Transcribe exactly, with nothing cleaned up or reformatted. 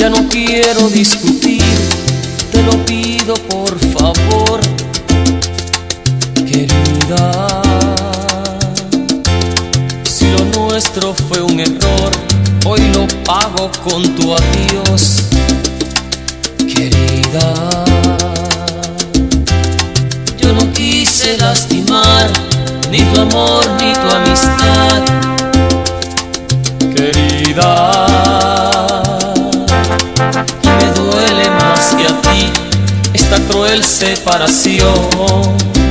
Ya no quiero discutir, te lo pido por favor, querida. Si lo nuestro fue un error, hoy lo pago con tu adiós, querida. Yo no quise lastimar ni tu amor ni tu amistad, querida. Y me duele más que a ti esta cruel separación.